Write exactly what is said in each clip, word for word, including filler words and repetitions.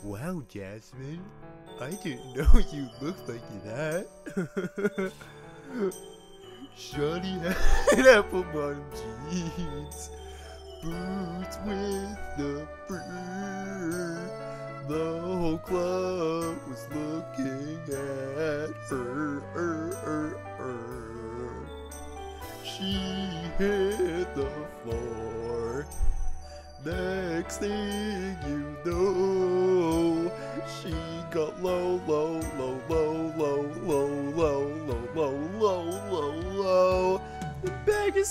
Wow, Jasmine. I didn't know you looked like that. Shawty had apple bottom jeans, boots with the fur. The whole club was looking at her. her, her, her. She hit the floor. Next thing you know, she got low, low, low, low, low, low, low, low, low, low, low, low. The baggy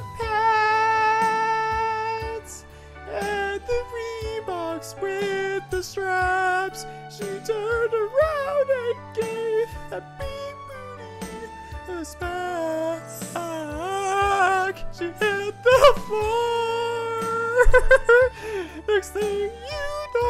sweatpants and the Reeboks with the straps. She turned around and gave that big booty a smack. She hit the floor. Next thing you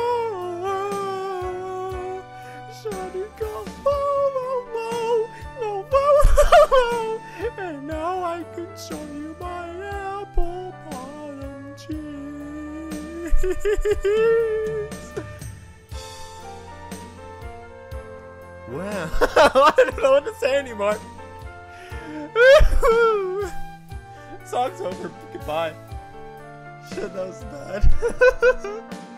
know, Shawty got low, low, low, low, low, low, and now I can show you my apple bottom cheeks. Wow, I don't know what to say anymore. Song's over. Goodbye. Shit, that was bad.